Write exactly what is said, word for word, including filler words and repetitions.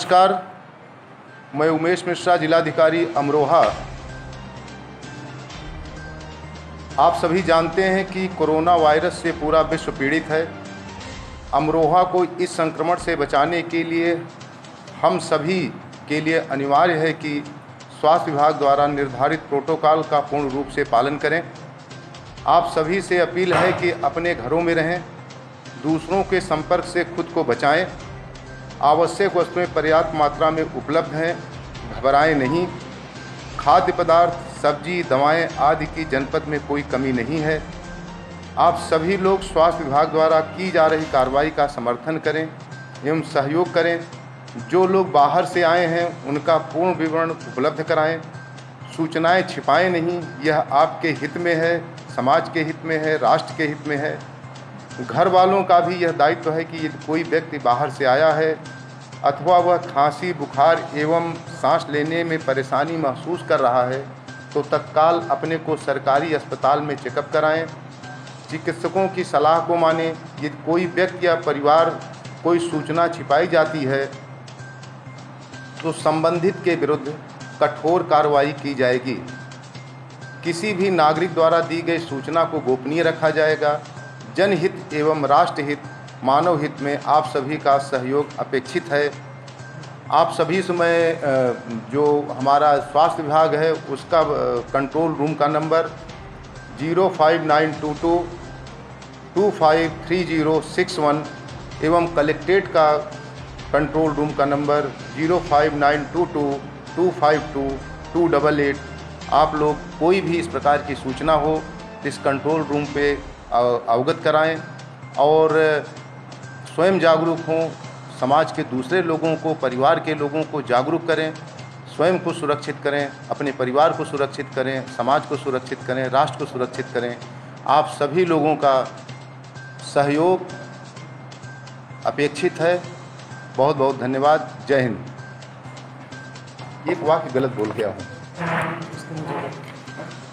नमस्कार, मैं उमेश मिश्रा, जिलाधिकारी अमरोहा। आप सभी जानते हैं कि कोरोना वायरस से पूरा विश्व पीड़ित है। अमरोहा को इस संक्रमण से बचाने के लिए हम सभी के लिए अनिवार्य है कि स्वास्थ्य विभाग द्वारा निर्धारित प्रोटोकॉल का पूर्ण रूप से पालन करें। आप सभी से अपील है कि अपने घरों में रहें, दूसरों के संपर्क से खुद को बचाएं। आवश्यक वस्तुएं पर्याप्त मात्रा में उपलब्ध हैं, घबराएं नहीं। खाद्य पदार्थ, सब्जी, दवाएं आदि की जनपद में कोई कमी नहीं है। आप सभी लोग स्वास्थ्य विभाग द्वारा की जा रही कार्रवाई का समर्थन करें एवं सहयोग करें। जो लोग बाहर से आए हैं उनका पूर्ण विवरण उपलब्ध कराएं। सूचनाएं छिपाएं नहीं, यह आपके हित में है, समाज के हित में है, राष्ट्र के हित में है। घर वालों का भी यह दायित्व है कि यदि कोई व्यक्ति बाहर से आया है अथवा वह खांसी, बुखार एवं सांस लेने में परेशानी महसूस कर रहा है तो तत्काल अपने को सरकारी अस्पताल में चेकअप कराएं। चिकित्सकों की सलाह को मानें। यदि कोई व्यक्ति या परिवार कोई सूचना छिपाई जाती है तो संबंधित के विरुद्ध कठोर कार्रवाई की जाएगी। किसी भी नागरिक द्वारा दी गई सूचना को गोपनीय रखा जाएगा। जनहित एवं राष्ट्रहित, मानव हित में आप सभी का सहयोग अपेक्षित है। आप सभी से मैं जो हमारा स्वास्थ्य विभाग है उसका कंट्रोल रूम का number zero five nine two two two five three zero six one एवं कलेक्ट्रेट का कंट्रोल रूम का number zero five nine two two two five two two double eight. आप लोग कोई भी इस प्रकार की सूचना हो इस कंट्रोल रूम पे अवगत कराएं और स्वयं जागरूक हों। समाज के दूसरे लोगों को, परिवार के लोगों को जागरूक करें। स्वयं को सुरक्षित करें, अपने परिवार को सुरक्षित करें, समाज को सुरक्षित करें, राष्ट्र को सुरक्षित करें। आप सभी लोगों का सहयोग अपेक्षित है। बहुत बहुत धन्यवाद। जय हिंद। एक वाक्य गलत बोल गया हूँ।